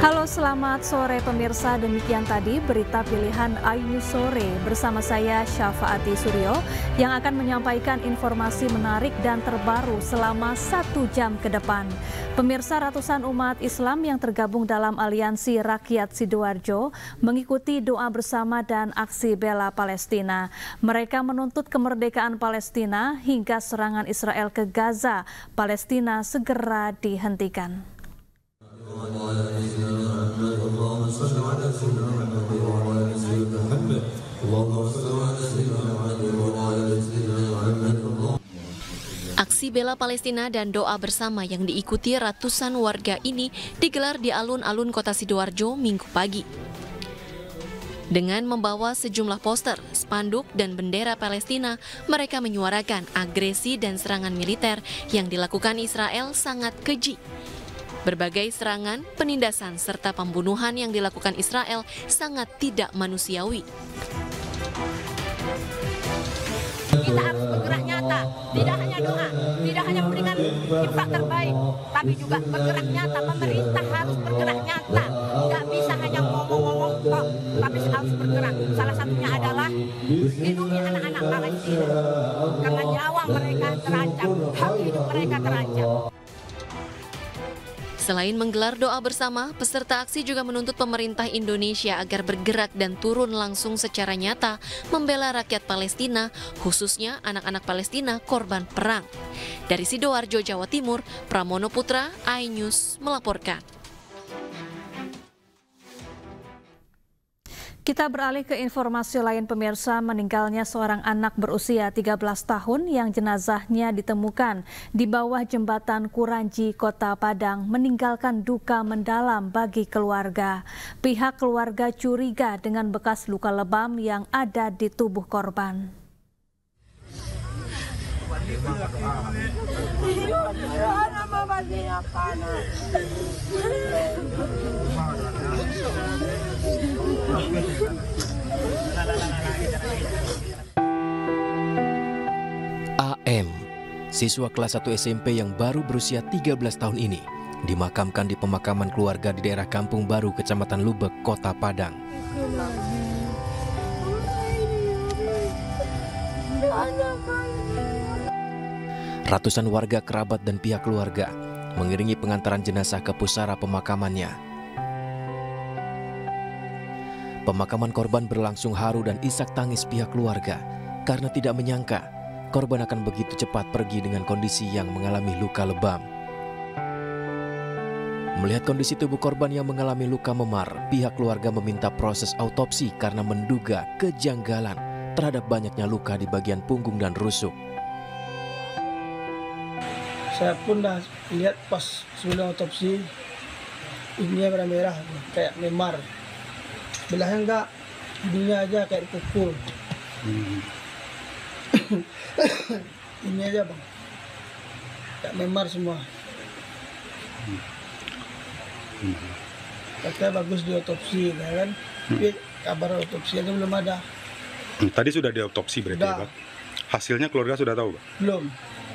Halo, selamat sore pemirsa. Demikian tadi berita pilihan iNews Sore bersama saya Syafaati Suryo yang akan menyampaikan informasi menarik dan terbaru selama 1 jam ke depan. Pemirsa, ratusan umat Islam yang tergabung dalam Aliansi Rakyat Sidoarjo mengikuti doa bersama dan aksi bela Palestina. Mereka menuntut kemerdekaan Palestina hingga serangan Israel ke Gaza, Palestina segera dihentikan. Aksi bela Palestina dan doa bersama yang diikuti ratusan warga ini digelar di alun-alun kota Sidoarjo Minggu pagi. Dengan membawa sejumlah poster, spanduk, dan bendera Palestina, mereka menyuarakan agresi dan serangan militer yang dilakukan Israel sangat keji. Berbagai serangan, penindasan, serta pembunuhan yang dilakukan Israel sangat tidak manusiawi. Kita harus bergerak nyata, tidak hanya doa, tidak hanya memberikan infak terbaik, tapi juga bergerak nyata. Pemerintah harus bergerak nyata, nggak bisa hanya ngomong-ngomong kok, tapi harus bergerak. Salah satunya adalah lindungi anak-anak Palestina, karena nyawa mereka terancam, hak hidup mereka terancam. Selain menggelar doa bersama, peserta aksi juga menuntut pemerintah Indonesia agar bergerak dan turun langsung secara nyata membela rakyat Palestina, khususnya anak-anak Palestina korban perang. Dari Sidoarjo, Jawa Timur, Pramono Putra, iNews melaporkan. Kita beralih ke informasi lain pemirsa. Meninggalnya seorang anak berusia 13 tahun yang jenazahnya ditemukan di bawah jembatan Kuranji, Kota Padang meninggalkan duka mendalam bagi keluarga. Pihak keluarga curiga dengan bekas luka lebam yang ada di tubuh korban. AM, siswa kelas 1 SMP yang baru berusia 13 tahun ini, dimakamkan di pemakaman keluarga di daerah Kampung Baru, Kecamatan Lubek, Kota Padang. Ratusan warga, kerabat, dan pihak keluarga mengiringi pengantaran jenazah ke pusara pemakamannya. Pemakaman korban berlangsung haru dan isak tangis pihak keluarga karena tidak menyangka korban akan begitu cepat pergi dengan kondisi yang mengalami luka lebam. Melihat kondisi tubuh korban yang mengalami luka memar, pihak keluarga meminta proses autopsi karena menduga kejanggalan terhadap banyaknya luka di bagian punggung dan rusuk. Saya pun dah lihat pas sebelum otopsi, ininya merah-merah kayak memar. Belahnya enggak, ininya aja kayak dipukul. Ini aja bang, kayak memar semua. Katanya bagus di otopsi, kan? Tapi kabar otopsi aja belum ada. Tadi sudah diotopsi berarti ya, Pak? Hasilnya keluarga sudah tahu, Pak? Belum.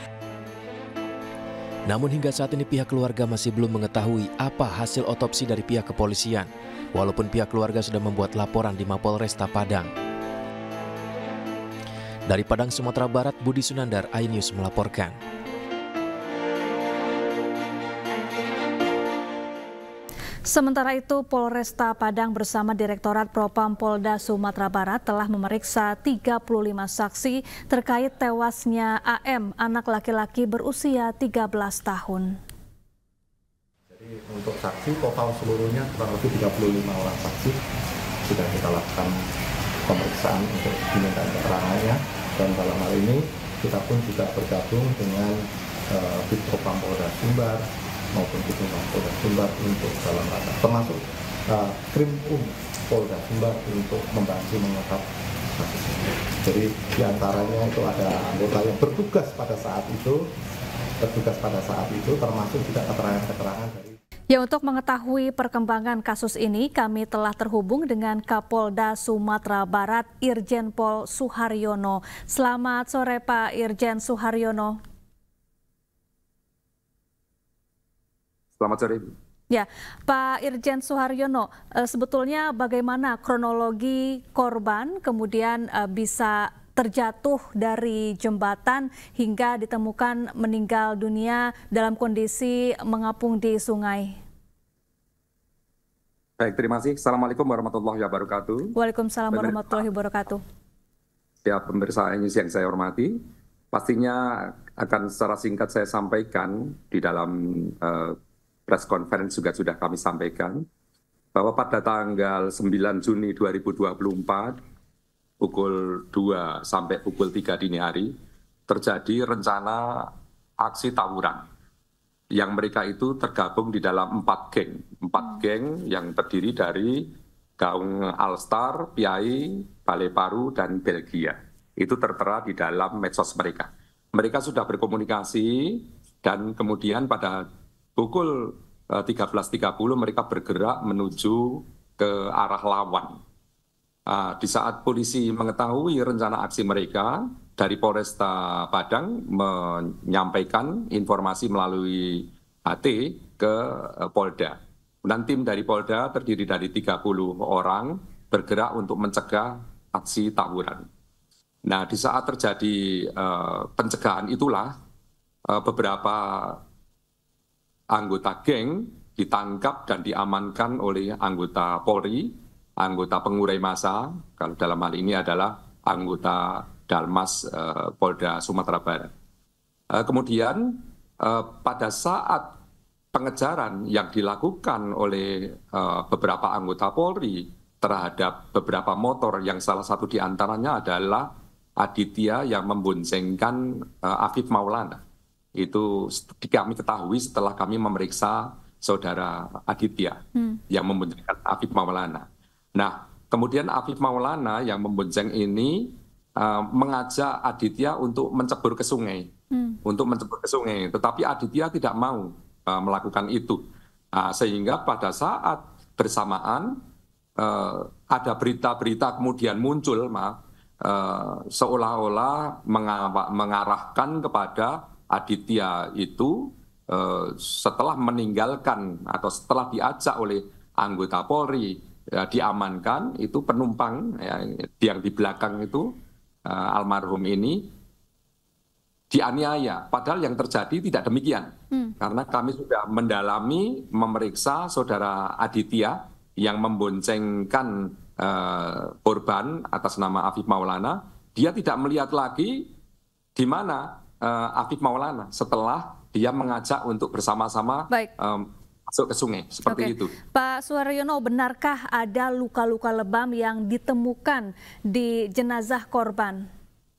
Namun hingga saat ini pihak keluarga masih belum mengetahui apa hasil otopsi dari pihak kepolisian, walaupun pihak keluarga sudah membuat laporan di Mapolresta Padang. Dari Padang, Sumatera Barat, Budi Sunandar, iNews melaporkan. Sementara itu, Polresta Padang bersama Direktorat Propam Polda Sumatera Barat telah memeriksa 35 saksi terkait tewasnya AM, anak laki-laki berusia 13 tahun. Jadi untuk saksi total seluruhnya kurang lebih 35 orang saksi sudah kita lakukan pemeriksaan untuk diminta keterangannya, dan dalam hal ini kita pun juga bergabung dengan Bitpropam Polda Sumbar maupun Bitpropam Polda Sumbar untuk dalam rangka termasuk Krim Polda Sumbar untuk membantu mengungkap kasus ini. Jadi diantaranya itu ada anggota yang bertugas pada saat itu termasuk juga keterangan-keterangan dari. Ya, untuk mengetahui perkembangan kasus ini, kami telah terhubung dengan Kapolda Sumatera Barat, Irjen Pol Suharyono. Selamat sore Pak Irjen Suharyono. Selamat sore, Ibu. Ya, Pak Irjen Suharyono, sebetulnya bagaimana kronologi korban kemudian bisa terjatuh dari jembatan hingga ditemukan meninggal dunia dalam kondisi mengapung di sungai? Baik, terima kasih. Assalamualaikum warahmatullahi wabarakatuh. Waalaikumsalam warahmatullahi wabarakatuh. Ya, pemirsa yang saya hormati, pastinya akan secara singkat saya sampaikan di dalam press conference juga sudah kami sampaikan bahwa pada tanggal 9 Juni 2024 pukul 2 sampai pukul 3 dini hari terjadi rencana aksi tawuran yang mereka itu tergabung di dalam 4 geng yang terdiri dari Gaung Alstar, Piai, Balai Paru, dan Belgia. Itu tertera di dalam medsos mereka. Mereka sudah berkomunikasi dan kemudian pada pukul 13.30 mereka bergerak menuju ke arah lawan. Di saat polisi mengetahui rencana aksi mereka, dari Polresta Padang menyampaikan informasi melalui HT ke Polda. Dan tim dari Polda terdiri dari 30 orang bergerak untuk mencegah aksi tawuran. Nah, di saat terjadi pencegahan itulah beberapa anggota geng ditangkap dan diamankan oleh anggota Polri, anggota pengurai massa, kalau dalam hal ini adalah anggota Dalmas Polda Sumatera Barat. Kemudian pada saat pengejaran yang dilakukan oleh beberapa anggota Polri terhadap beberapa motor yang salah satu diantaranya adalah Aditya yang memboncengkan Afif Maulana. Itu kami ketahui setelah kami memeriksa saudara Aditya yang memboncengkan Afif Maulana. Nah, kemudian Afif Maulana yang membonceng ini mengajak Aditya untuk mencebur ke sungai, tetapi Aditya tidak mau melakukan itu, sehingga pada saat bersamaan ada berita-berita kemudian muncul, seolah-olah mengarahkan kepada Aditya itu setelah meninggalkan atau setelah diajak oleh anggota Polri diamankan, itu penumpang yang di belakang itu almarhum ini dianiaya. Padahal yang terjadi tidak demikian. Karena kami sudah mendalami, memeriksa saudara Aditya yang memboncengkan korban atas nama Afif Maulana. Dia tidak melihat lagi di mana Afif Maulana setelah dia mengajak untuk bersama-sama masuk ke sungai, seperti itu. Pak Suharyono, benarkah ada luka-luka lebam yang ditemukan di jenazah korban?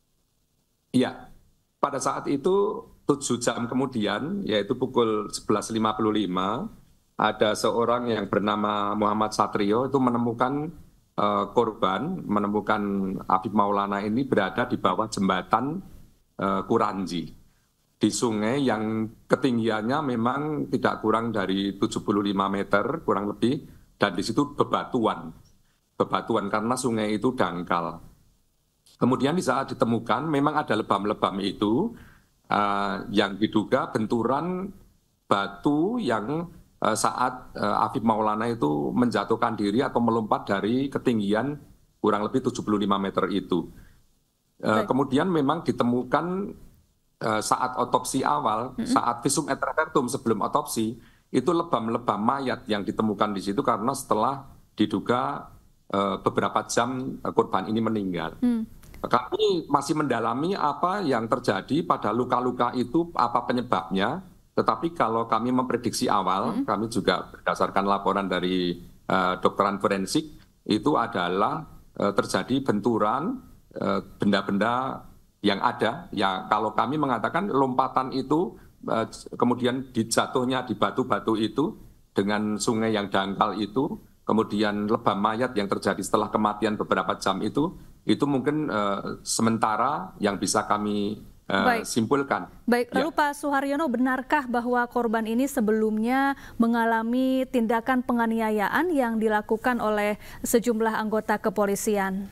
Iya, pada saat itu 7 jam kemudian, yaitu pukul 11.55, ada seorang yang bernama Muhammad Satrio itu menemukan korban, menemukan Afif Maulana ini berada di bawah jembatan Kuranji, di sungai yang ketinggiannya memang tidak kurang dari 75 meter, kurang lebih, dan di situ bebatuan karena sungai itu dangkal. Kemudian di saat ditemukan memang ada lebam-lebam itu yang diduga benturan batu yang saat Afif Maulana itu menjatuhkan diri atau melompat dari ketinggian kurang lebih 75 meter itu. Kemudian memang ditemukan saat otopsi awal, saat visum et repertum sebelum otopsi, itu lebam-lebam mayat yang ditemukan di situ karena setelah diduga beberapa jam korban ini meninggal. Kami masih mendalami apa yang terjadi pada luka-luka itu, apa penyebabnya, tetapi kalau kami memprediksi awal, kami juga berdasarkan laporan dari dokteran forensik, itu adalah terjadi benturan benda-benda yang ada, ya kalau kami mengatakan lompatan itu kemudian dijatuhnya di batu-batu itu dengan sungai yang dangkal itu, kemudian lebam mayat yang terjadi setelah kematian beberapa jam itu mungkin sementara yang bisa kami simpulkan. Baik, lalu Pak Suharyono, benarkah bahwa korban ini sebelumnya mengalami tindakan penganiayaan yang dilakukan oleh sejumlah anggota kepolisian?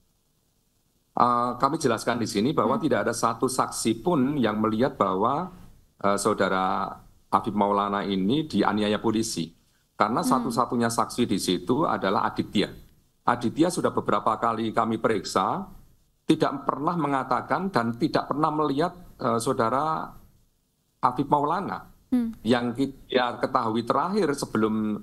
Kami jelaskan di sini bahwa tidak ada satu saksi pun yang melihat bahwa saudara Afif Maulana ini dianiaya polisi. Karena satu-satunya saksi di situ adalah Aditya. Aditya sudah beberapa kali kami periksa, tidak pernah mengatakan dan tidak pernah melihat saudara Afif Maulana. Yang kita ketahui terakhir sebelum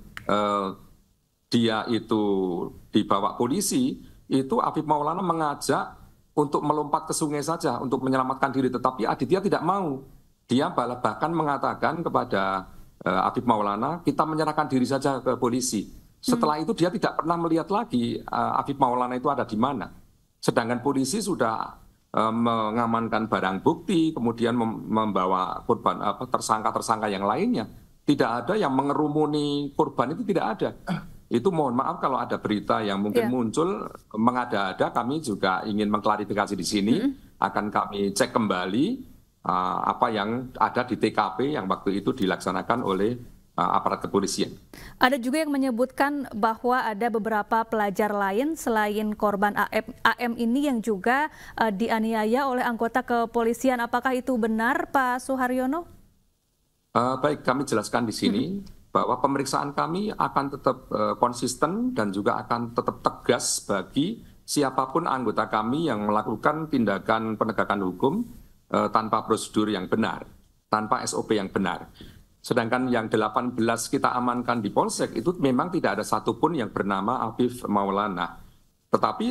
dia itu dibawa polisi, itu Afif Maulana mengajak untuk melompat ke sungai saja untuk menyelamatkan diri. Tetapi Aditya tidak mau. Dia bahkan mengatakan kepada Afif Maulana, kita menyerahkan diri saja ke polisi. Setelah itu dia tidak pernah melihat lagi Afif Maulana itu ada di mana. Sedangkan polisi sudah mengamankan barang bukti, kemudian membawa korban tersangka-tersangka yang lainnya. Tidak ada yang mengerumuni korban, itu tidak ada. Itu mohon maaf kalau ada berita yang mungkin muncul mengada-ada, kami juga ingin mengklarifikasi di sini, akan kami cek kembali apa yang ada di TKP yang waktu itu dilaksanakan oleh aparat kepolisian. Ada juga yang menyebutkan bahwa ada beberapa pelajar lain selain korban AM ini yang juga dianiaya oleh anggota kepolisian. Apakah itu benar, Pak Suharyono? Baik, kami jelaskan di sini bahwa pemeriksaan kami akan tetap konsisten dan juga akan tetap tegas bagi siapapun anggota kami yang melakukan tindakan penegakan hukum tanpa prosedur yang benar, tanpa SOP yang benar. Sedangkan yang 18 kita amankan di Polsek itu memang tidak ada satupun yang bernama Afif Maulana. Tetapi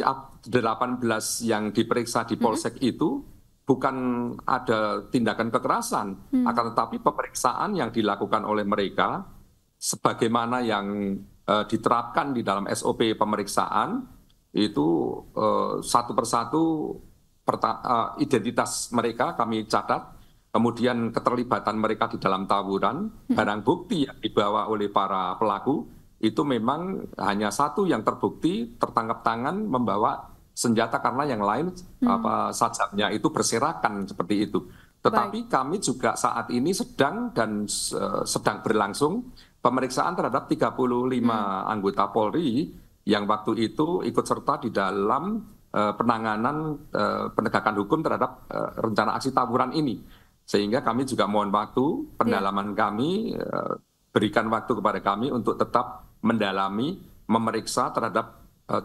18 yang diperiksa di Polsek itu bukan ada tindakan kekerasan, akan tetapi pemeriksaan yang dilakukan oleh mereka sebagaimana yang diterapkan di dalam SOP pemeriksaan itu satu persatu identitas mereka kami catat, kemudian keterlibatan mereka di dalam tawuran, barang bukti yang dibawa oleh para pelaku, itu memang hanya satu yang terbukti tertangkap tangan membawa senjata karena yang lain sajamnya itu berserakan seperti itu. Tetapi kami juga saat ini sedang berlangsung pemeriksaan terhadap 35 anggota Polri yang waktu itu ikut serta di dalam penanganan penegakan hukum terhadap rencana aksi tawuran ini. Sehingga kami juga mohon waktu, pendalaman kami, berikan waktu kepada kami untuk tetap mendalami, memeriksa terhadap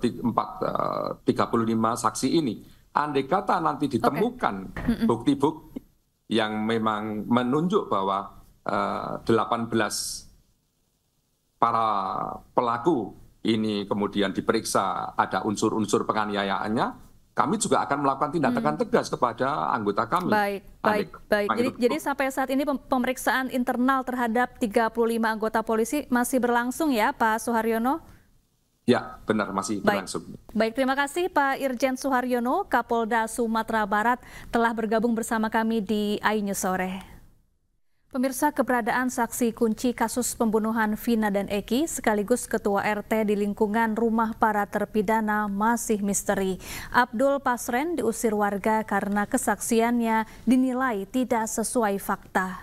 35 saksi ini. Andai kata nanti ditemukan bukti-bukti yang memang menunjuk bahwa 18 para pelaku ini kemudian diperiksa ada unsur-unsur penganiayaannya, kami juga akan melakukan tindakan tegas kepada anggota kami. Baik. Jadi sampai saat ini pemeriksaan internal terhadap 35 anggota polisi masih berlangsung ya, Pak Suharyono? Ya, benar, masih berlangsung. Baik, terima kasih Pak Irjen Suharyono, Kapolda Sumatera Barat telah bergabung bersama kami di iNews Sore. Pemirsa, keberadaan saksi kunci kasus pembunuhan Vina dan Eki sekaligus ketua RT di lingkungan rumah para terpidana masih misteri. Abdul Pasren diusir warga karena kesaksiannya dinilai tidak sesuai fakta.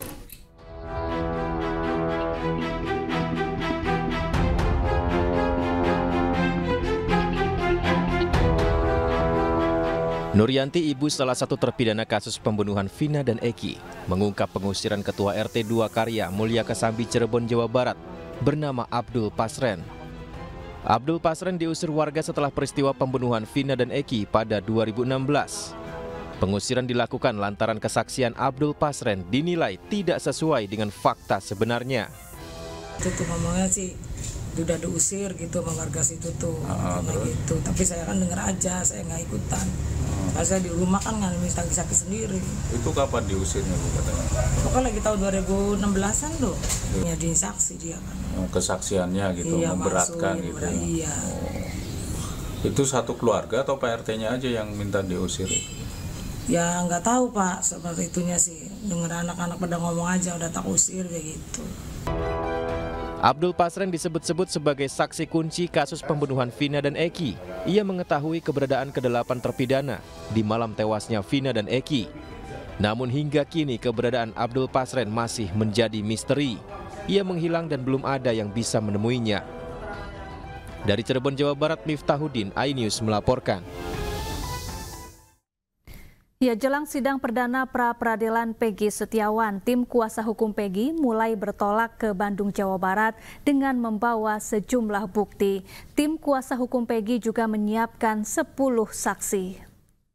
Nuryanti, ibu salah satu terpidana kasus pembunuhan Vina dan Eki, mengungkap pengusiran Ketua RT 2 Karya Mulia Kesambi Cirebon, Jawa Barat, bernama Abdul Pasren. Abdul Pasren diusir warga setelah peristiwa pembunuhan Vina dan Eki pada 2016. Pengusiran dilakukan lantaran kesaksian Abdul Pasren dinilai tidak sesuai dengan fakta sebenarnya. Itu tuh ngomongnya sih udah diusir gitu sama warga situ tuh, gitu. Tapi saya kan denger aja, saya nggak ikutan. Pas saya di rumah kan ngalamin sakit sendiri. Itu kapan diusirnya Bu katanya? Pokoknya lagi tahun 2016-an tuh. Ya di saksi dia kan. Kesaksiannya gitu, iya, memberatkan gitu. Iya. Itu satu keluarga atau Pak RT-nya aja yang minta diusir? Ya nggak tahu Pak, seperti itunya sih. Dengar anak-anak pada ngomong aja udah tak usir kayak gitu. Abdul Pasren disebut-sebut sebagai saksi kunci kasus pembunuhan Vina dan Eki. Ia mengetahui keberadaan ke-8 terpidana di malam tewasnya Vina dan Eki. Namun hingga kini keberadaan Abdul Pasren masih menjadi misteri. Ia menghilang dan belum ada yang bisa menemuinya. Dari Cirebon, Jawa Barat, Miftahudin, iNews melaporkan. Ya, jelang sidang perdana pra-peradilan Peggy Setiawan, tim kuasa hukum Peggy mulai bertolak ke Bandung, Jawa Barat dengan membawa sejumlah bukti. Tim kuasa hukum Peggy juga menyiapkan 10 saksi.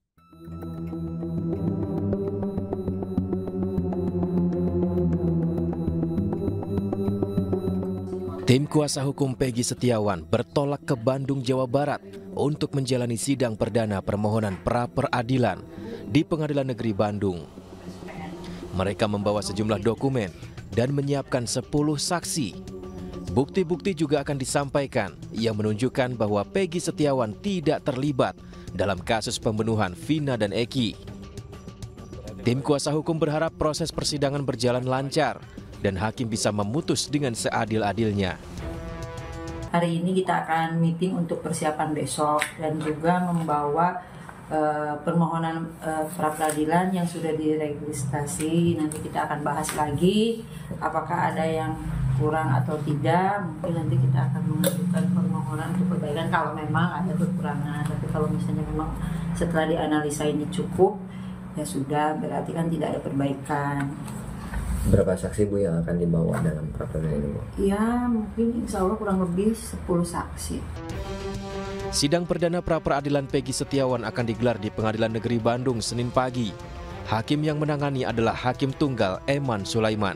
Tim kuasa hukum Peggy Setiawan bertolak ke Bandung, Jawa Barat untuk menjalani sidang perdana permohonan pra-peradilan di Pengadilan Negeri Bandung. Mereka membawa sejumlah dokumen dan menyiapkan 10 saksi. Bukti-bukti juga akan disampaikan yang menunjukkan bahwa Peggy Setiawan tidak terlibat dalam kasus pembunuhan Vina dan Eki. Tim kuasa hukum berharap proses persidangan berjalan lancar dan hakim bisa memutus dengan seadil-adilnya. Hari ini kita akan meeting untuk persiapan besok dan juga membawa permohonan pra-peradilan yang sudah diregistrasi. Nanti kita akan bahas lagi apakah ada yang kurang atau tidak. Mungkin nanti kita akan mengajukan permohonan untuk perbaikan kalau memang ada kekurangan. Tapi kalau misalnya memang setelah dianalisa ini cukup, ya sudah, berarti kan tidak ada perbaikan. Berapa saksi Bu yang akan dibawa dalam pra-peradilan ini Bu? Ya mungkin insya Allah kurang lebih 10 saksi. Sidang perdana pra-peradilan Peggy Setiawan akan digelar di Pengadilan Negeri Bandung Senin pagi. Hakim yang menangani adalah Hakim Tunggal Eman Sulaiman.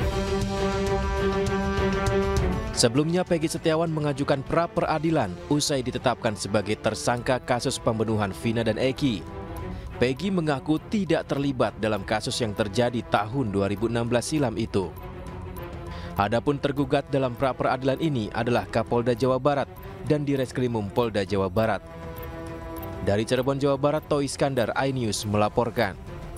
Sebelumnya Peggy Setiawan mengajukan pra-peradilan usai ditetapkan sebagai tersangka kasus pembunuhan Vina dan Eki. Peggy mengaku tidak terlibat dalam kasus yang terjadi tahun 2016 silam itu. Adapun tergugat dalam pra-peradilan ini adalah Kapolda Jawa Barat dan Direskrimum Polda Jawa Barat. Dari Cirebon, Jawa Barat, Toi Iskandar, iNews melaporkan.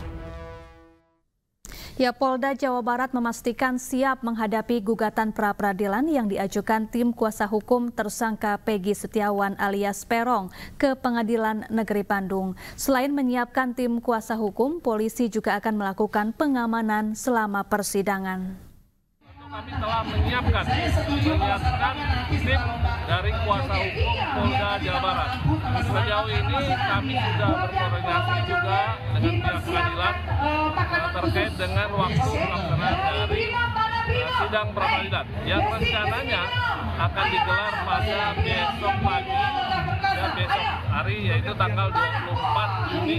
Ya, Polda Jawa Barat memastikan siap menghadapi gugatan pra-peradilan yang diajukan tim kuasa hukum tersangka Peggy Setiawan alias Peron ke Pengadilan Negeri Bandung. Selain menyiapkan tim kuasa hukum, polisi juga akan melakukan pengamanan selama persidangan. Kami telah menyiapkan tim dari kuasa hukum Polda Jawa Barat. Sejauh ini kami sudah berkoordinasi juga dengan pihak pengadilan terkait dengan waktu pelaksanaan dari sidang pra-peradilan yang rencananya akan digelar pada besok pagi dan besok hari, yaitu tanggal 24 Juni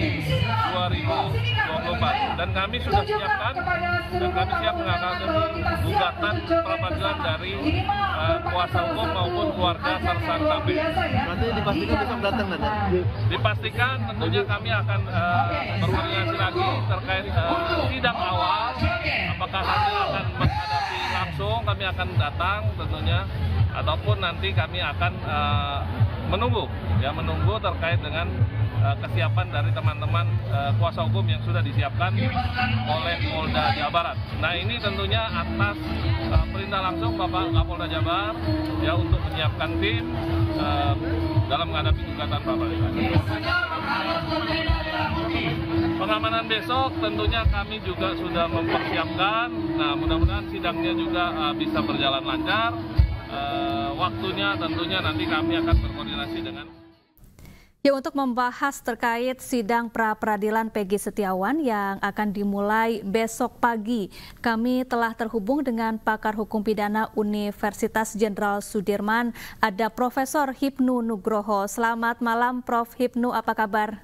2024. Dan kami sudah siapkan dan kami siap menghadapi gugatan pra-peradilan dari kuasa hukum maupun keluarga tersangka Peggy. Nanti dipastikan besok datang nanti? Dipastikan tentunya kami akan berkoordinasi lagi terkait sidang awal, apakah nanti akan menghadapi langsung, kami akan datang tentunya, ataupun nanti kami akan menunggu terkait dengan kesiapan dari teman-teman kuasa hukum yang sudah disiapkan oleh Polda Jawa Barat. Nah, ini tentunya atas perintah langsung Bapak Kapolda Jabar ya untuk menyiapkan tim dalam menghadapi gugatan pra-peradilan. Pengamanan besok tentunya kami juga sudah mempersiapkan. Nah, mudah-mudahan sidangnya juga bisa berjalan lancar. Waktunya tentunya nanti kami akan berkoordinasi dengan. Ya, untuk membahas terkait sidang pra-peradilan Peggy Setiawan yang akan dimulai besok pagi, kami telah terhubung dengan pakar hukum pidana Universitas Jenderal Sudirman, ada Profesor Hipnu Nugroho. Selamat malam Prof. Hipnu, apa kabar?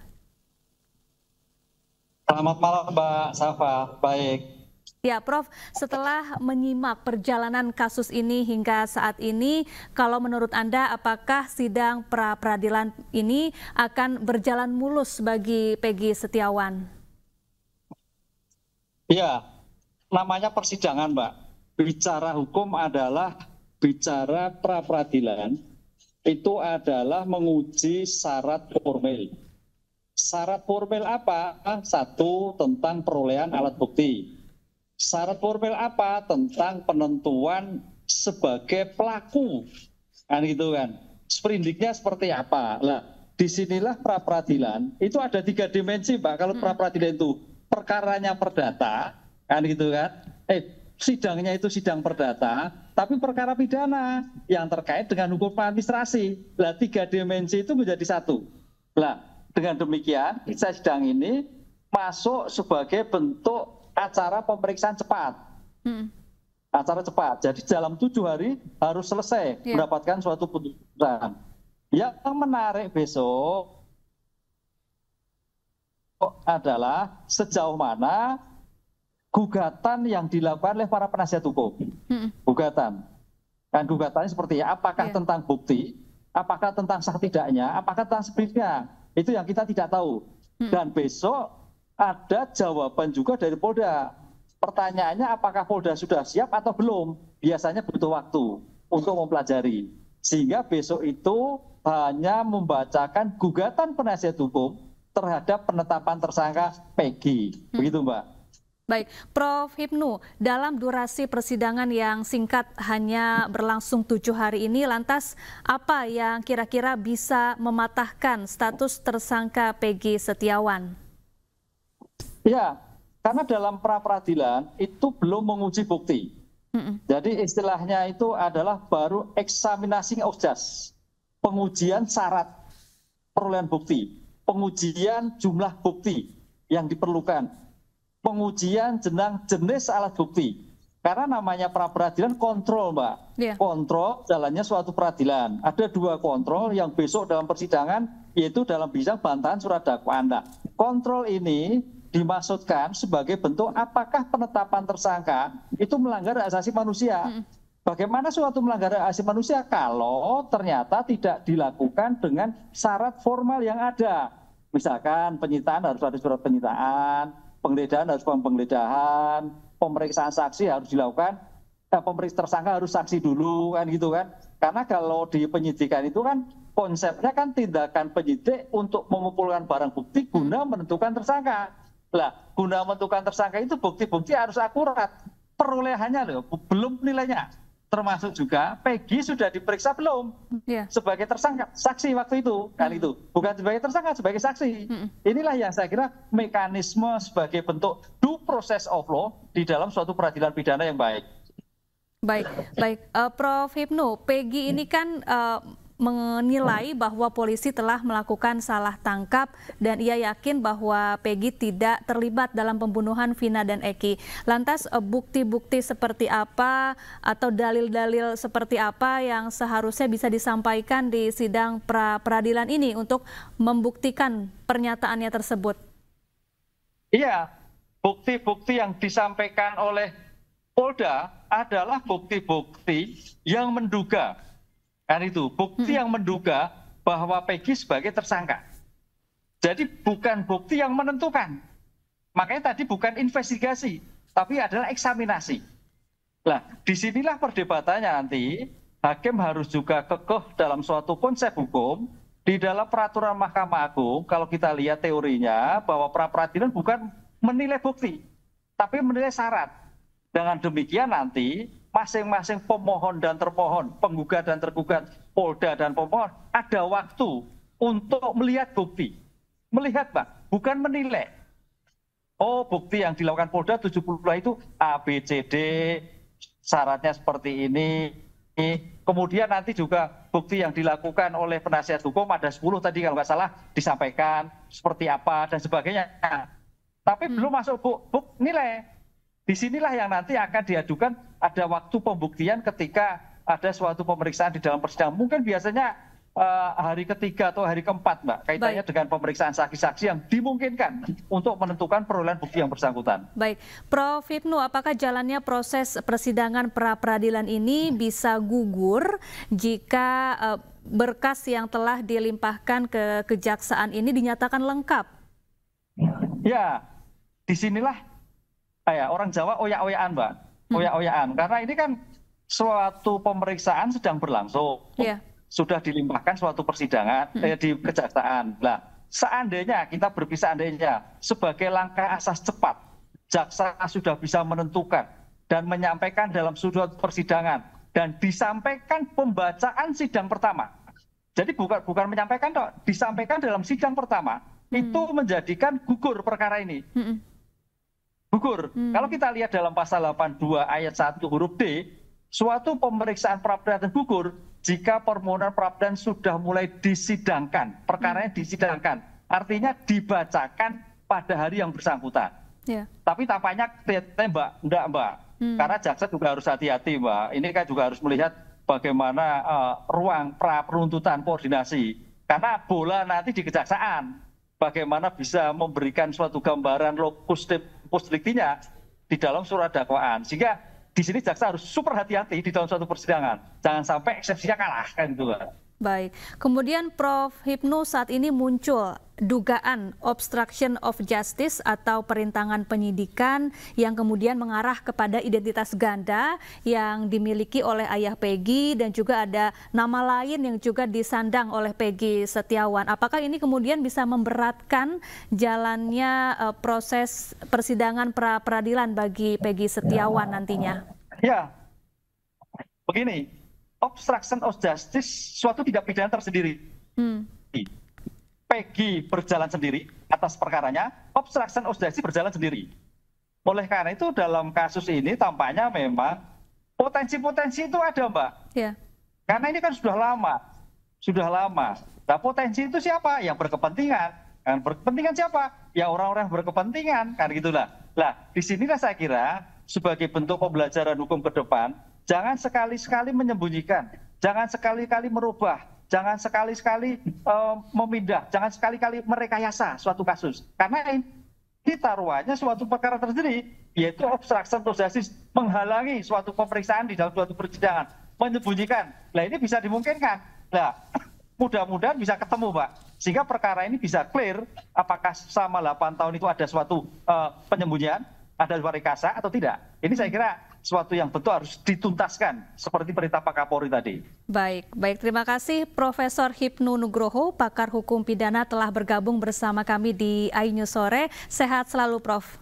Selamat malam Mbak Safa, baik. Ya, Prof, setelah menyimak perjalanan kasus ini hingga saat ini, kalau menurut Anda apakah sidang pra-peradilan ini akan berjalan mulus bagi Peggy Setiawan? Ya, namanya persidangan, Mbak. Bicara hukum adalah bicara pra-peradilan, itu adalah menguji syarat formil. Syarat formil apa? Satu, tentang perolehan alat bukti. Syarat formil apa? Tentang penentuan sebagai pelaku, kan gitu kan. Sprindiknya seperti apa? Nah, disinilah pra-peradilan itu ada 3 dimensi, Mbak. Kalau pra-peradilan itu perkaranya perdata, kan gitu kan. Sidangnya itu sidang perdata, tapi perkara pidana yang terkait dengan hukum administrasi. Nah, 3 dimensi itu menjadi satu. Nah, dengan demikian sidang ini masuk sebagai bentuk acara pemeriksaan cepat. Acara cepat. Jadi dalam 7 hari harus selesai mendapatkan suatu putusan. Yang menarik besok adalah sejauh mana gugatan yang dilakukan oleh para penasihat hukum. Gugatan. Dan gugatannya seperti ya, apakah tentang bukti, apakah tentang sah tidaknya, apakah tentang sebelumnya. Itu yang kita tidak tahu. Dan besok ada jawaban juga dari Polda. Pertanyaannya apakah Polda sudah siap atau belum? Biasanya butuh waktu untuk mempelajari. Sehingga besok itu hanya membacakan gugatan penasihat hukum terhadap penetapan tersangka Peggy. Begitu, Mbak. Baik, Prof. Hipnu, dalam durasi persidangan yang singkat hanya berlangsung 7 hari ini, lantas apa yang kira-kira bisa mematahkan status tersangka Peggy Setiawan? Ya, karena dalam pra-peradilan itu belum menguji bukti. Jadi istilahnya itu adalah baru examination of just, pengujian syarat perolehan bukti, pengujian jumlah bukti yang diperlukan, pengujian jenis alat bukti. Karena namanya pra-peradilan kontrol, Mbak. Kontrol jalannya suatu peradilan. Ada 2 kontrol yang besok dalam persidangan, yaitu dalam bidang bantahan surat dakwaan. Nah, kontrol ini dimaksudkan sebagai bentuk apakah penetapan tersangka itu melanggar hak asasi manusia. Bagaimana suatu melanggar hak asasi manusia kalau ternyata tidak dilakukan dengan syarat formal yang ada. Misalkan penyitaan harus ada surat penyitaan, penggeledahan harus penggeledahan, pemeriksaan saksi harus dilakukan, pemeriksaan tersangka harus saksi dulu kan gitu kan. Karena kalau di penyidikan itu kan konsepnya kan tindakan penyidik untuk mengumpulkan barang bukti guna menentukan tersangka. Lah, guna menentukan tersangka itu bukti-bukti harus akurat. Perolehannya loh, belum nilainya. Termasuk juga Peggy sudah diperiksa belum sebagai tersangka, saksi waktu itu kan itu, bukan sebagai tersangka, sebagai saksi. Inilah yang saya kira mekanisme sebagai bentuk due process of law di dalam suatu peradilan pidana yang baik. Baik, Prof. Hipnu, Peggy ini kan menilai bahwa polisi telah melakukan salah tangkap dan ia yakin bahwa Peggy tidak terlibat dalam pembunuhan Vina dan Eki. Lantas bukti-bukti seperti apa atau dalil-dalil seperti apa yang seharusnya bisa disampaikan di sidang pra-peradilan ini untuk membuktikan pernyataannya tersebut? Iya, bukti-bukti yang disampaikan oleh Polda adalah bukti-bukti yang menduga. Kan itu, bukti yang menduga bahwa Peggy sebagai tersangka. Jadi bukan bukti yang menentukan. Makanya tadi bukan investigasi, tapi adalah eksaminasi. Nah, disinilah perdebatannya nanti, hakim harus juga kekeh dalam suatu konsep hukum, di dalam peraturan Mahkamah Agung, kalau kita lihat teorinya, bahwa pra-peradilan bukan menilai bukti, tapi menilai syarat. Dengan demikian nanti, masing-masing pemohon dan termohon, penggugat dan tergugat, Polda dan pemohon, ada waktu untuk melihat bukti. Melihat, Pak, bukan menilai. Oh, bukti yang dilakukan Polda 70 itu A, B, C, D, syaratnya seperti ini. Kemudian nanti juga bukti yang dilakukan oleh penasihat hukum, ada 10 tadi kalau nggak salah, disampaikan seperti apa dan sebagainya. Tapi belum masuk nilai. Disinilah yang nanti akan diajukan ada waktu pembuktian ketika ada suatu pemeriksaan di dalam persidangan. Mungkin biasanya hari ketiga atau hari keempat, Mbak, kaitannya dengan pemeriksaan saksi-saksi yang dimungkinkan untuk menentukan perolehan bukti yang bersangkutan. Baik, Prof. Hipnu, apakah jalannya proses persidangan pra-peradilan ini bisa gugur jika berkas yang telah dilimpahkan ke kejaksaan ini dinyatakan lengkap? Ya, disinilah orang Jawa oyak-oyakan, Mbak, oyak-oyakan. Karena ini kan suatu pemeriksaan sedang berlangsung, sudah dilimpahkan suatu persidangan di kejaksaan. Nah, seandainya kita berpisah seandainya sebagai langkah asas cepat, jaksa sudah bisa menentukan dan menyampaikan dalam sudut persidangan dan disampaikan pembacaan sidang pertama. Jadi bukan menyampaikan, disampaikan dalam sidang pertama, itu menjadikan gugur perkara ini. Gugur. Kalau kita lihat dalam pasal 82 ayat 1 huruf D, suatu pemeriksaan pra-peradilan gugur jika permohonan pra-peradilan sudah mulai disidangkan, perkaranya disidangkan. Artinya dibacakan pada hari yang bersangkutan. Yeah. Tapi tampaknya tembak, enggak Mbak. Karena jaksa juga harus hati-hati Mbak. Ini kan juga harus melihat bagaimana ruang pra-penuntutan koordinasi. Karena bola nanti di kejaksaan. Bagaimana bisa memberikan suatu gambaran lokus deliktinya di dalam surat dakwaan. Sehingga di sini jaksa harus super hati-hati di dalam suatu persidangan. Jangan sampai eksepsinya kalah kan gitu Mbak. Baik, kemudian Prof. Hipnu, saat ini muncul dugaan obstruction of justice atau perintangan penyidikan yang kemudian mengarah kepada identitas ganda yang dimiliki oleh ayah Peggy dan juga ada nama lain yang juga disandang oleh Peggy Setiawan. Apakah ini kemudian bisa memberatkan jalannya proses persidangan pra-peradilan bagi Peggy Setiawan nantinya? Ya, begini. Obstruction of justice suatu tindak pidana tersendiri. Peggy berjalan sendiri atas perkaranya, obstruction of justice berjalan sendiri. Oleh karena itu dalam kasus ini tampaknya memang potensi-potensi itu ada Mbak. Yeah. Karena ini kan sudah lama. Nah potensi itu siapa? Yang berkepentingan. Yang berkepentingan siapa? Ya orang-orang berkepentingan, kan gitulah. Nah di sinilah saya kira sebagai bentuk pembelajaran hukum ke depan, jangan sekali-sekali menyembunyikan, jangan sekali-kali merubah, jangan sekali-kali memindah, jangan sekali-kali merekayasa suatu kasus. Karena ini taruhannya suatu perkara tersendiri, yaitu obstruction of justice, menghalangi suatu pemeriksaan di dalam suatu persidangan, menyembunyikan. Nah ini bisa dimungkinkan. Nah mudah-mudahan bisa ketemu Pak, sehingga perkara ini bisa clear apakah selama 8 tahun itu ada suatu penyembunyian, ada rekayasa atau tidak. Ini saya kira suatu yang betul harus dituntaskan seperti perintah Pak Kapolri tadi. Baik, terima kasih Profesor Hipnu Nugroho, pakar hukum pidana telah bergabung bersama kami di iNews Sore. Sehat selalu Prof.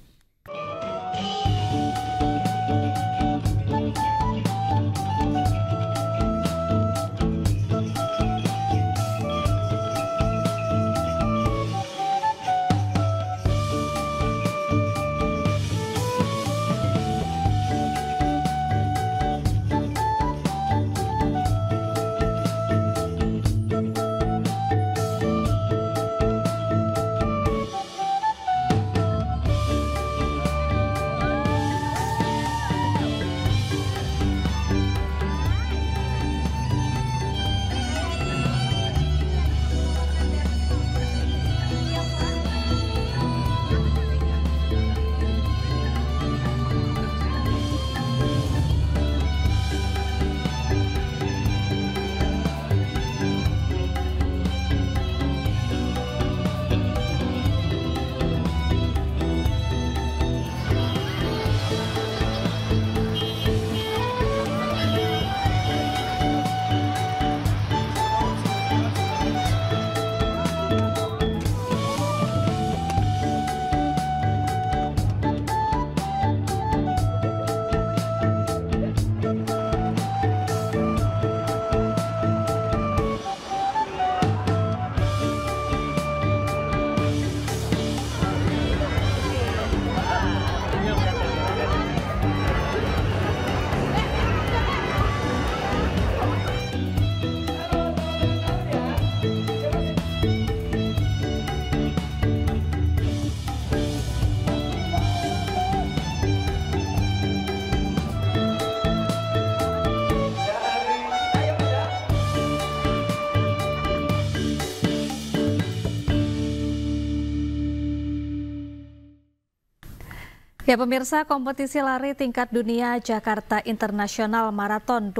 Ya pemirsa, kompetisi lari tingkat dunia Jakarta International Marathon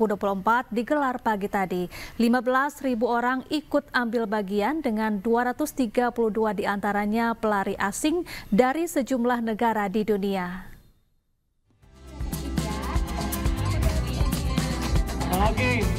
2024 digelar pagi tadi. 15.000 orang ikut ambil bagian dengan 232 diantaranya pelari asing dari sejumlah negara di dunia. Oke.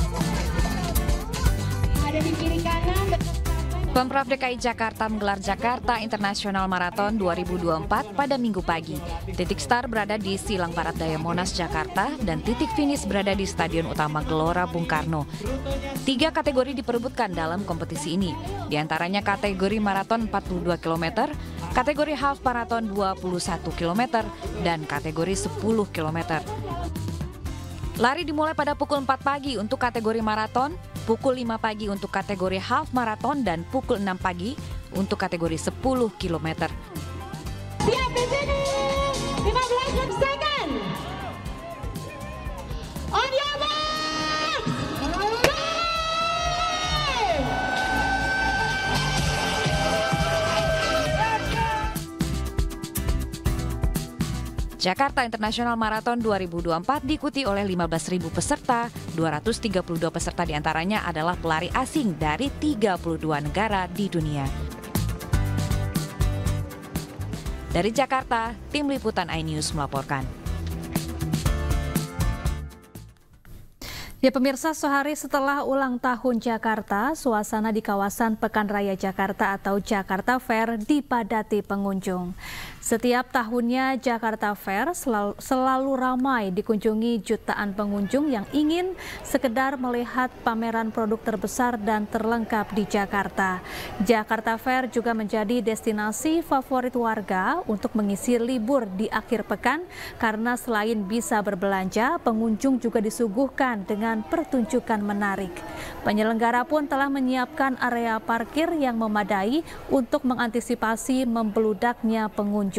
Ada di kiri kanan. Pemprov DKI Jakarta menggelar Jakarta International Marathon 2024 pada Minggu pagi. Titik start berada di Silang Barat Daya Monas, Jakarta, dan titik finish berada di Stadion Utama Gelora Bung Karno. 3 kategori diperebutkan dalam kompetisi ini, di antaranya kategori maraton 42 km, kategori half maraton 21 km, dan kategori 10 km. Lari dimulai pada pukul 4 pagi untuk kategori maraton, pukul 5 pagi untuk kategori half maraton, dan pukul 6 pagi untuk kategori 10 km. Siap di sini, 15 second. On your mark, go! Jakarta International Marathon 2024 diikuti oleh 15.000 peserta, 232 peserta diantaranya adalah pelari asing dari 32 negara di dunia. Dari Jakarta, tim liputan iNews melaporkan. Ya pemirsa, sehari setelah ulang tahun Jakarta, suasana di kawasan Pekan Raya Jakarta atau Jakarta Fair dipadati pengunjung. Setiap tahunnya Jakarta Fair selalu ramai dikunjungi jutaan pengunjung yang ingin sekedar melihat pameran produk terbesar dan terlengkap di Jakarta. Jakarta Fair juga menjadi destinasi favorit warga untuk mengisi libur di akhir pekan karena selain bisa berbelanja, pengunjung juga disuguhkan dengan pertunjukan menarik. Penyelenggara pun telah menyiapkan area parkir yang memadai untuk mengantisipasi membeludaknya pengunjung.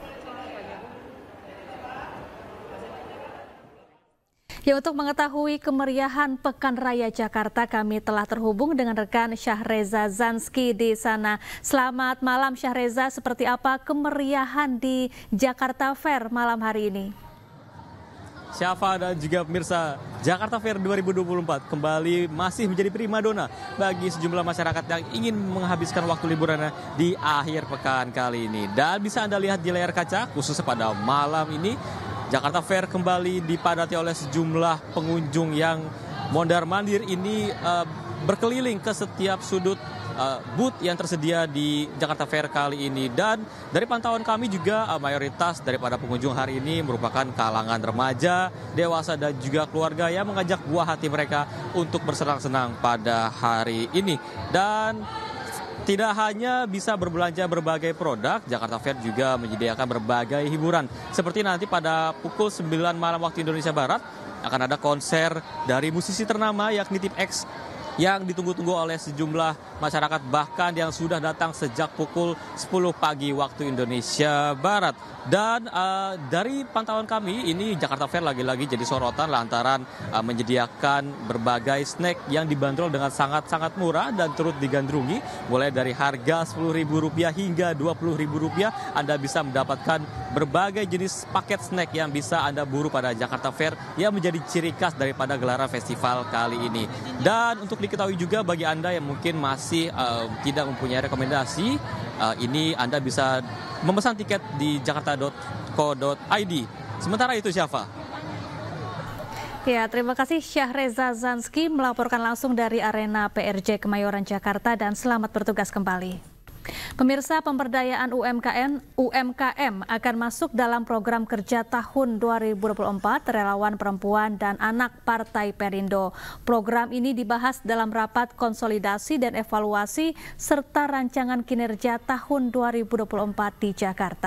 Ya, untuk mengetahui kemeriahan Pekan Raya Jakarta, kami telah terhubung dengan rekan Syahreza Zanski di sana. Selamat malam Syahreza, seperti apa kemeriahan di Jakarta Fair malam hari ini? Syafa dan juga pemirsa, Jakarta Fair 2024 kembali masih menjadi primadona bagi sejumlah masyarakat yang ingin menghabiskan waktu liburannya di akhir pekan kali ini. Dan bisa Anda lihat di layar kaca, khusus pada malam ini, Jakarta Fair kembali dipadati oleh sejumlah pengunjung yang mondar-mandir ini berkeliling ke setiap sudut booth yang tersedia di Jakarta Fair kali ini. Dan dari pantauan kami juga mayoritas daripada pengunjung hari ini merupakan kalangan remaja, dewasa dan juga keluarga yang mengajak buah hati mereka untuk bersenang-senang pada hari ini. Dan tidak hanya bisa berbelanja berbagai produk, Jakarta Fair juga menyediakan berbagai hiburan. Seperti nanti pada pukul 9 malam waktu Indonesia Barat akan ada konser dari musisi ternama yakni Tip X yang ditunggu-tunggu oleh sejumlah masyarakat, bahkan yang sudah datang sejak pukul 10 pagi waktu Indonesia Barat. Dan dari pantauan kami ini Jakarta Fair lagi-lagi jadi sorotan lantaran menyediakan berbagai snack yang dibanderol dengan sangat-sangat murah dan turut digandrungi. Mulai dari harga Rp10.000 hingga Rp20.000 Anda bisa mendapatkan berbagai jenis paket snack yang bisa Anda buru pada Jakarta Fair yang menjadi ciri khas daripada gelaran festival kali ini. Dan untuk diketahui juga bagi Anda yang mungkin masih tidak mempunyai rekomendasi, ini Anda bisa memesan tiket di jakarta.co.id. Sementara itu Syafa. Ya, terima kasih Syahreza Zanski melaporkan langsung dari Arena PRJ Kemayoran Jakarta dan selamat bertugas kembali. Pemirsa, pemberdayaan UMKM akan masuk dalam program kerja tahun 2024 Relawan Perempuan dan Anak Partai Perindo. Program ini dibahas dalam rapat konsolidasi dan evaluasi serta rancangan kinerja tahun 2024 di Jakarta.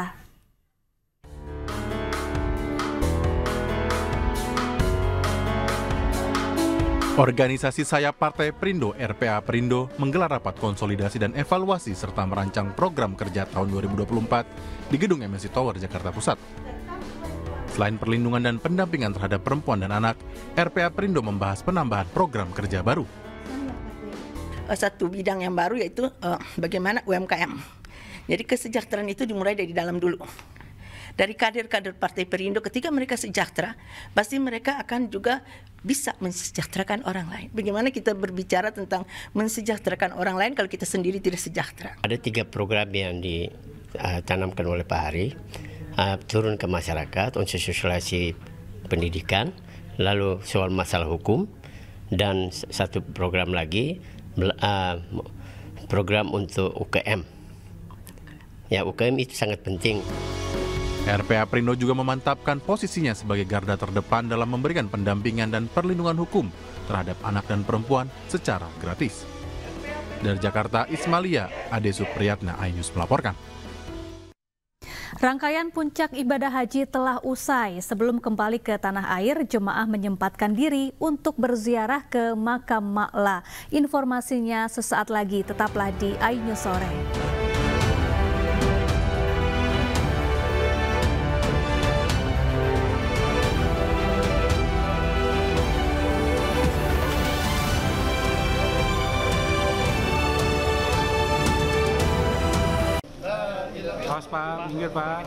Organisasi Sayap Partai Perindo RPA Perindo menggelar rapat konsolidasi dan evaluasi serta merancang program kerja tahun 2024 di Gedung MNC Tower, Jakarta Pusat. Selain perlindungan dan pendampingan terhadap perempuan dan anak, RPA Perindo membahas penambahan program kerja baru. Satu bidang yang baru yaitu bagaimana UMKM. Jadi kesejahteraan itu dimulai dari dalam dulu. Dari kader-kader Partai Perindo, ketika mereka sejahtera, pasti mereka akan juga bisa mensejahterakan orang lain. Bagaimana kita berbicara tentang mensejahterakan orang lain kalau kita sendiri tidak sejahtera? Ada 3 program yang ditanamkan oleh Pak Hari, turun ke masyarakat untuk sosialisasi pendidikan, lalu soal masalah hukum, dan satu program lagi, program untuk UKM. Ya, UKM itu sangat penting. RPA Perindo juga memantapkan posisinya sebagai garda terdepan dalam memberikan pendampingan dan perlindungan hukum terhadap anak dan perempuan secara gratis. Dari Jakarta, Ismalia, Ade Supriyatna, iNews melaporkan. Rangkaian puncak ibadah haji telah usai. Sebelum kembali ke tanah air, jemaah menyempatkan diri untuk berziarah ke makam Ma'la. Informasinya sesaat lagi, tetaplah di iNews Sore. Pak. Minggir, Pak.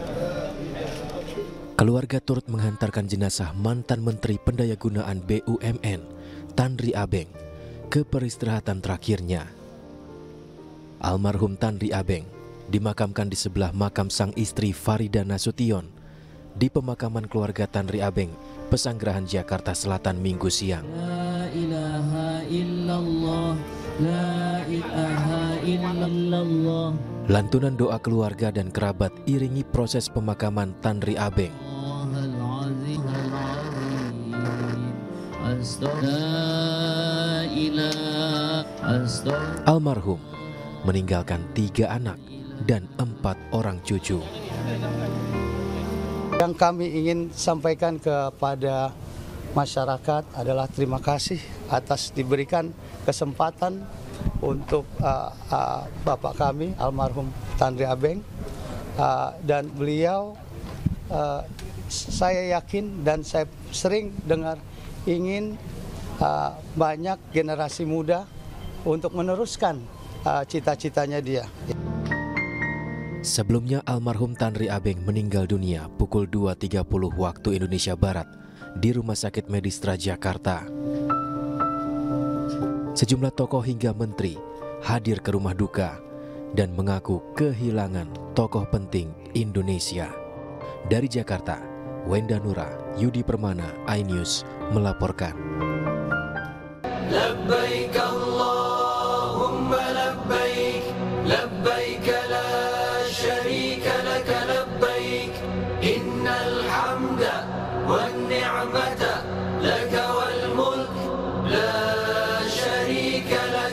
Keluarga turut menghantarkan jenazah mantan Menteri Pendayagunaan BUMN, Tanri Abeng, ke peristirahatan terakhirnya. Almarhum Tanri Abeng dimakamkan di sebelah makam sang istri Farida Nasution di pemakaman keluarga Tanri Abeng, Pesanggerahan Jakarta Selatan Minggu siang. La ilaha illallah, la ilaha illallah. Lantunan doa keluarga dan kerabat iringi proses pemakaman Tanri Abeng. Almarhum meninggalkan 3 anak dan 4 orang cucu. Yang kami ingin sampaikan kepada masyarakat adalah terima kasih atas diberikan kesempatan untuk Bapak kami almarhum Tanri Abeng, dan beliau saya yakin dan saya sering dengar ingin banyak generasi muda untuk meneruskan cita-citanya dia. Sebelumnya almarhum Tanri Abeng meninggal dunia pukul 2.30 waktu Indonesia Barat di Rumah Sakit Medistra Jakarta. Sejumlah tokoh hingga menteri hadir ke rumah duka dan mengaku kehilangan tokoh penting Indonesia. Dari Jakarta, Wenda Nura, Yudi Permana, iNews melaporkan. Labbaik Allahumma labbaik, labbaik la syarika laka labbaik, innal hamda wan ni'mata laka wal mulk la syarika lak.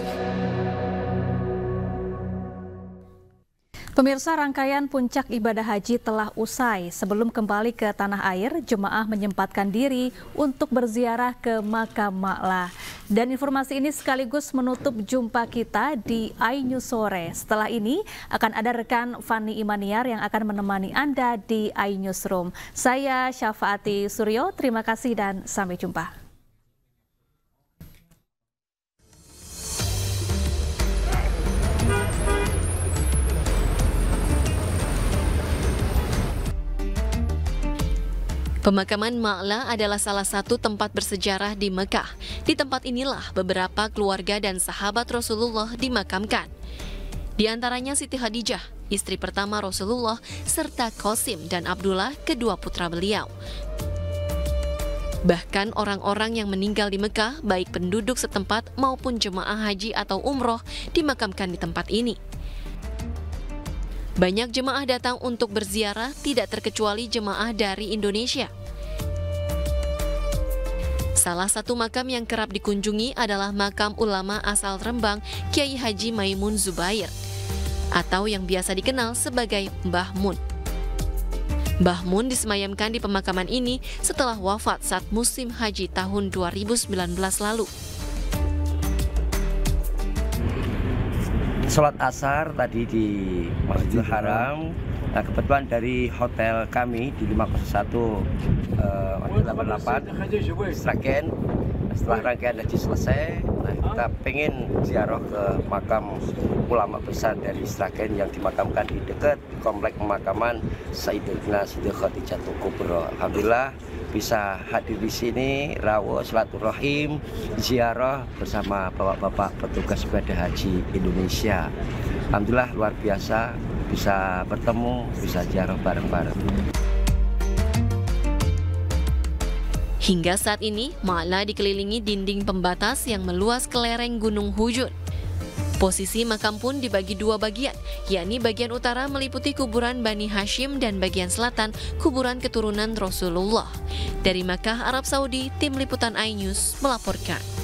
Pemirsa, rangkaian puncak ibadah haji telah usai. Sebelum kembali ke tanah air, jemaah menyempatkan diri untuk berziarah ke makam Ma'la. Dan informasi ini sekaligus menutup jumpa kita di iNews Sore. Setelah ini akan ada rekan Fani Imaniar yang akan menemani Anda di iNewsroom. Saya Syafaati Suryo, terima kasih dan sampai jumpa. Pemakaman Ma'la adalah salah satu tempat bersejarah di Mekah. Di tempat inilah beberapa keluarga dan sahabat Rasulullah dimakamkan. Di antaranya Siti Khadijah, istri pertama Rasulullah, serta Qasim dan Abdullah, kedua putra beliau. Bahkan orang-orang yang meninggal di Mekah, baik penduduk setempat maupun jemaah haji atau umroh, dimakamkan di tempat ini. Banyak jemaah datang untuk berziarah, tidak terkecuali jemaah dari Indonesia. Salah satu makam yang kerap dikunjungi adalah makam ulama asal Rembang, Kiai Haji Maimun Zubair, atau yang biasa dikenal sebagai Mbah Mun. Mbah Mun disemayamkan di pemakaman ini setelah wafat saat musim haji tahun 2019 lalu. Sholat asar tadi di Masjidil Haram. Nah, kebetulan dari hotel kami di 501 88 Sragen, setelah rangkaian haji selesai, nah kita pengen ziarah ke makam ulama besar dari Sragen yang dimakamkan di dekat komplek pemakaman Sayyidatina Siti Khadijah Kubra. Alhamdulillah bisa hadir di sini, rawuh silaturahim, ziarah bersama bapak-bapak petugas ibadah haji Indonesia. Alhamdulillah luar biasa bisa bertemu, bisa ziarah bareng-bareng. Hingga saat ini, Ma'la dikelilingi dinding pembatas yang meluas ke lereng Gunung Hujun. Posisi makam pun dibagi 2 bagian, yakni bagian utara meliputi kuburan Bani Hashim dan bagian selatan kuburan keturunan Rasulullah. Dari Makkah, Arab Saudi, tim liputan iNews melaporkan.